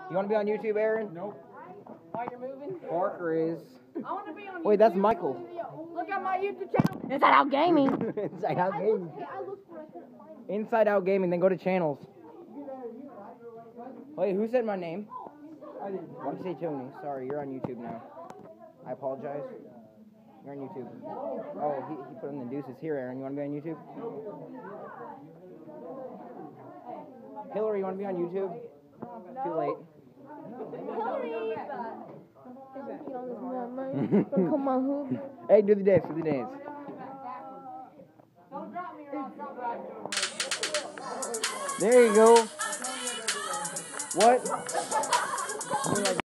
You want to be on YouTube, Aaron? Nope. While you're moving? Parker is. I want to be on YouTube. Wait, that's Michael. Look at my YouTube channel. Inside Out Gaming. Inside Out Gaming. Inside Out Gaming, then go to channels. Wait, who said my name? I didn't. I want to say Tony. Sorry, you're on YouTube now. I apologize. You're on YouTube. Oh, he put in the deuces. Here, Aaron, you want to be on YouTube? Hillary, you want to be on YouTube? Too late. Come on, who? Hey, do the dance, do the dance. There you go. What?